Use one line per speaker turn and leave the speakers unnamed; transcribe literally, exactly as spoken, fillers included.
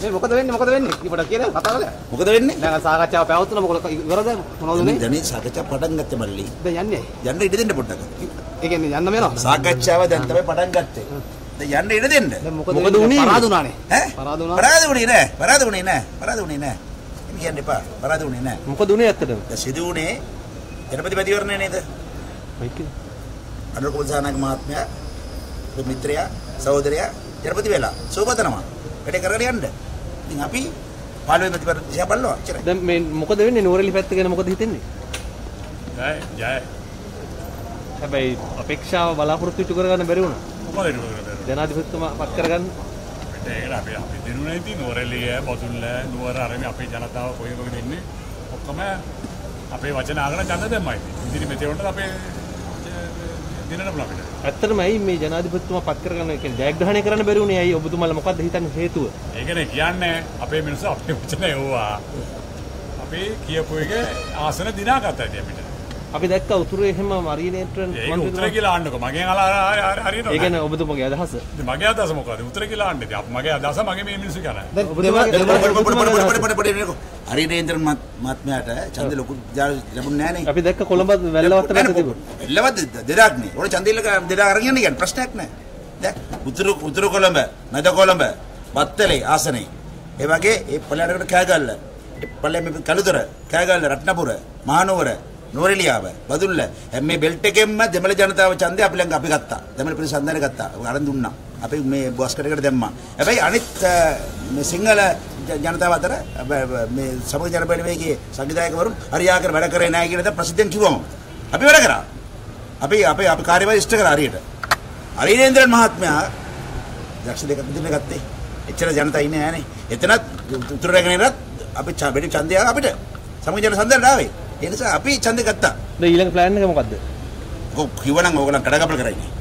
මේ මොකද වෙන්නේ මොකද වෙන්නේ? ඊපට කියලා කතා කරලා.
මොකද වෙන්නේ?
දැන් සාකච්ඡාව පැවතුන මොකද ඉවරද මොනවද උනේ?
දැන් සාකච්ඡාව පටන් ගත්තේ මල්ලි.
දැන් යන්නේ.
යන්න ඉඩ දෙන්න පොඩ්ඩක්.
ඒ කියන්නේ යන්න වෙනවා.
සාකච්ඡාව දැන් තමයි පටන් ගත්තේ. දැන් යන්න ඉඩ දෙන්න.
මොකද උනේ? පරාද උනානේ.
ඈ?
පරාද උනා.
පරාද උනේ නෑ. පරාද උනේ නෑ. පරාද උනේ නෑ. එන්න කියන්න එපා. පරාද උනේ නෑ.
මොකද උනේ ඇත්තටම?
දැන් සිදු උනේ ජනපති මැතිවරණය නේද?
මොකද?
අනුර කුමාරසානායක මහත්මයා මිත්‍රයා සහෝදරයා ජනපති වෙලා සෝබතනවා. වැඩ කරගෙන යන්න. ඉතින් අපි පාර්ලිමේන්තු මැතිවරණ දිහා බලනවා. එච්චරයි.
දැන් මේ මොකද වෙන්නේ නෝරලි පැත්ත ගැන මොකද හිතෙන්නේ?
ජය ජය.
හැබැයි අපේක්ෂාව බලාපොරොත්තු ඉටු කරගන්න බැරි වුණා.
මොකද ඉටු කරගන්න?
ජනාධිපතිතුමා පත් කරගන්න.
ඒක අපි අපි දිනුනේ ඉතින් නෝරලිය බතුල්ල නුවර අරගෙන අපේ ජනතාව කොහෙ කොහෙද ඉන්නේ ඔක්කොම අපේ වචන අහගෙන ඡන්ද දැම්මයි. ඉතින් මෙතේ වුණත් අපේ දිනන බල අපිට.
ඇත්තටම ඇයි මේ ජනාධිපතිතුමා පත් කරගන්න කියන්නේ ජයග්‍රහණය කරන්න බැරි වුණේ? ඇයි ඔබතුමාලා මොකද්ද හිතන්නේ හේතුව?
ඒකනේ කියන්නේ අපේ මිනිස්සු අපේ වචන එවුවා. අපි කියපු එක ආසන දිනාගත්තා ඉතින් අපිට.
අපි දැක්ක උතුරේ එහෙම මරීනේට්‍රන්
ඒක උත්තර කියලා ආන්නකො මගෙන් අහලා හරියට.
ඒ කියන්නේ ඔබතුමාගේ අදහස.
ඉතින් මගේ අදහස මොකද? උත්තර කියලා ආන්නේ. ඉතින් මගේ අදහස මගේ මේ මිනිස්සු කරන්නේ.
දැන් ඔබතුමාගේ
හරිනේන්ද්‍රන් මහත්මයාට ඡන්ද ලොකු ලැබුණේ නැහැ නේ.
අපි දැක්ක කොළඹ වැල්ලවත්ත පැත්ත තිබුණා.
වැල්ලවත්ත දෙදාක් නේ. ඕන ඡන්ද ඉල්ල දෙදාක් අරගෙන යන්න කියන්නේ ප්‍රශ්නයක් නැහැ. දැන් උතුරු උතුරු කොළඹ, මැද කොළඹ, බත්තලේ ආසනේ. ඒ වගේ ඒ පළයකට කෑගල්ල, පළය මේ කළුතර, කෑගල්ල, රත්නපුර, මහනුවර, නෝරෙලියාව, බදුල්ල මේ බෙල්ට් එකෙන්ම දෙමළ ජනතාව ඡන්දය අපි ළඟ අපි ගත්තා. දෙමළ පිරිස ඡන්දය ගත්තා. අරන් දුන්නා. අපි මේ බොස්කටකට දැම්මා. හැබැයි අනිත් මේ සිංහල ජනතාව අතර මේ සමග ජන පරිවේගයේ සංවිධායකවරුන් හරියාකාර වැඩ කරේ නැහැ කියන දේ ප්‍රසිද්ධියෙන් කිව්වම අපි වැඩ කරා. අපි අපි අපි කාර්යභාරය ඉෂ්ට කරා හරියට. හරිනේන්ද්‍රන් මහත්මයා දක්ෂ දෙකක් දෙන්න ගත්තේ. එච්චර ජනතාව ඉන්නේ නැහනේ. එතනත් උතුර රැගෙනනත් අපි වැඩි ඡන්දය අපිට සමග ජන සම්දරට ආවේ. ඒ නිසා අපි ඡන්දය ගත්තා.
දැන් ඊළඟ ප්ලෑන් එක මොකද්ද?
ඔක කිව්වනම් ඕගොල්ලන් කඩකපල කරන්නේ.